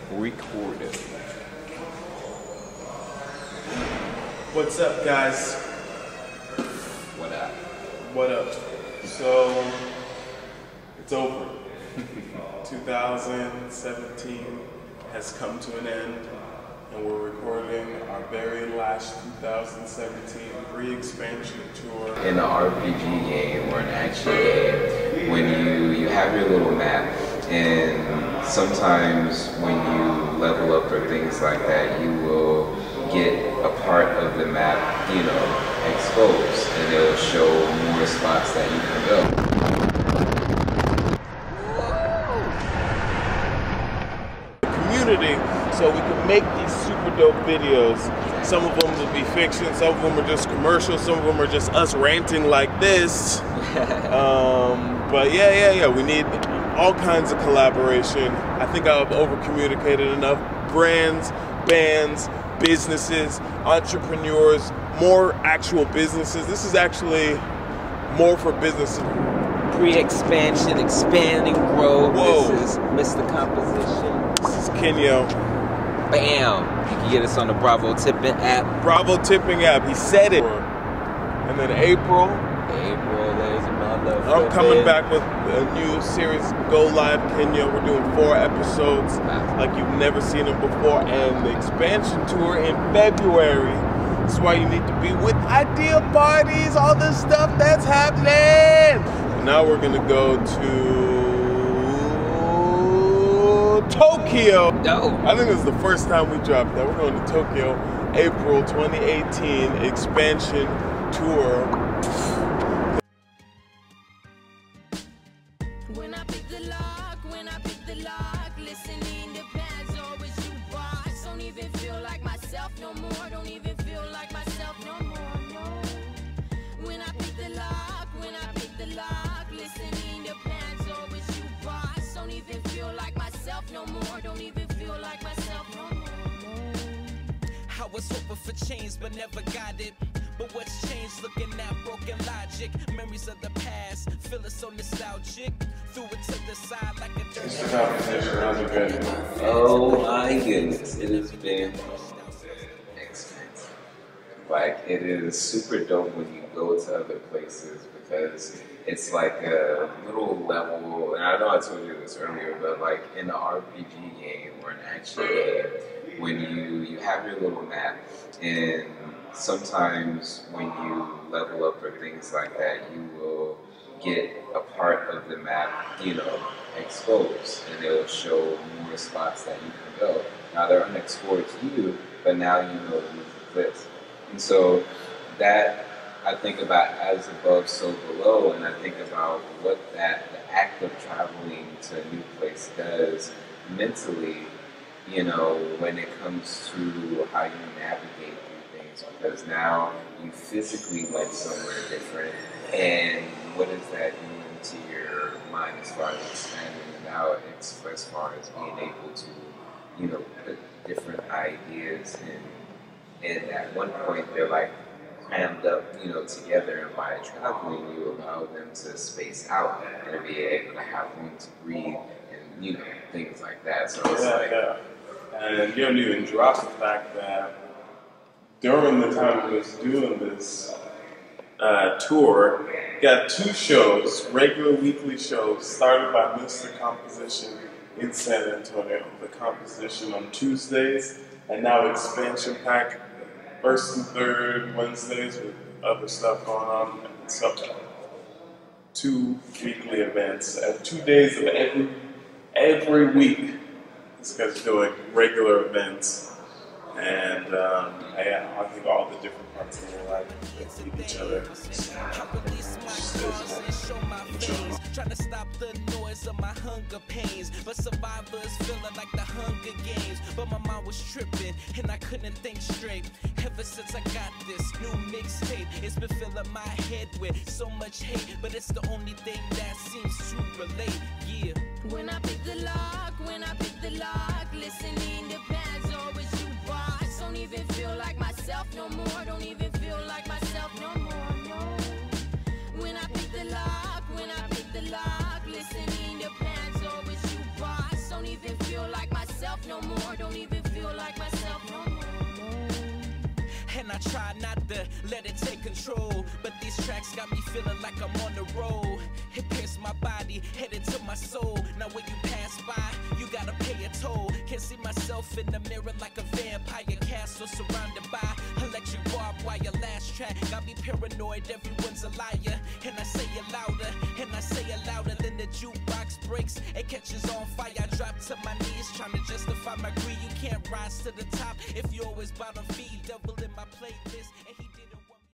recorded. What's up, guys? What up? What up? So, it's over. 2017 has come to an end, and we're recording our very last 2017 re-expansion tour. In an RPG game or an action game, when you have your little map, and sometimes when you level up or things like that, you will get a part of the map, exposed, and it'll show more spots that you can go. Community, so we can make these super dope videos. Some of them will be fiction, some of them are just commercials, some of them are just us ranting like this. But yeah, we need all kinds of collaboration. I think I've over-communicated enough. Brands, bands, businesses, entrepreneurs, more actual businesses. This is actually more for businesses. Pre-expansion, expand and grow. Whoa. This is Mr. Composition. This is Kenyo. Bam! You can get us on the Bravo Tipping app. Bravo Tipping app, he said it. And then April, ladies and mother. I'm coming back with a new series, Go Live Kenya. We're doing 4 episodes like you've never seen them before, and the expansion tour in February. That's why you need to be with idea parties, all this stuff that's happening. And now we're gonna go to Tokyo. Dope. I think this is the first time we dropped that. We're going to Tokyo, April 2018 expansion tour. When I pick the lock, listening to bands, always you boss. Don't even feel like myself no more, don't even feel like myself no more, no. When I pick the lock, listening to bands, always you boss. Don't even feel like myself no more, don't even feel like myself no more, no. I was hoping for change but never got it. But what's changed? Looking at broken logic, memories of the past, feeling so nostalgic. Threw it to the side like a dirt. Mr. Composition, how's it been? Oh my goodness, it has been expensive. Like, it is super dope when you go to other places because it's like a little level, and I know I told you this earlier, but like in an RPG game or an action game, when you have your little map, and sometimes when you level up or things like that, you will get a part of the map, exposed, and it will show more spots that you can go. Now they're unexplored to you, but now you know these exist. And so that I think about as above, so below, and I think about what the act of traveling to a new place does mentally, when it comes to how you navigate through things, because now you physically went somewhere different, and what does that mean to your mind as far as expanding it out, as far as being able to, put different ideas in. And at one point, they're like crammed up, together, and by traveling, you allow them to space out and to be able to have room to breathe and, things like that. So it's Yeah. And you don't even drop the fact that during the time we was doing this tour, got 2 shows, regular weekly shows, started by Mr. Composition in San Antonio. The Composition on Tuesdays, and now expansion pack, 1st and 3rd Wednesdays with other stuff going on. So 2 weekly events, 2 days of every week. This guy's doing regular events, and I think all the different parts of their life feed each other. Trying to stop the noise of my hunger pains, but survivors feeling like the Hunger Games. But my mind was tripping and I couldn't think straight. Ever since I got this new mixtape, it's been filling my head with so much hate, but it's the only thing that seems to relate. Yeah. When I pick the lock, listening to bands, always you boss. Don't even feel like myself no more, don't even feel like myself no more, no. When I pick the lock, listening to bands, always you boss. Don't even feel like myself no no more. Don't even feel like myself no more. And I try not to let it take control, but these tracks got me feeling like I'm on the road. It pierced my body, headed to my soul. Now when you pass by, you gotta pay a toll. Can't see myself in the mirror like a vampire castle surrounded by electric barbed wire. Last track got me paranoid, everyone's a liar. And I say it louder, and I say it louder than the jukebox breaks. It catches on fire, I drop to my knees, trying to justify my greed. You can't rise to the top if you always bottom feed. Double in my playlist, and he did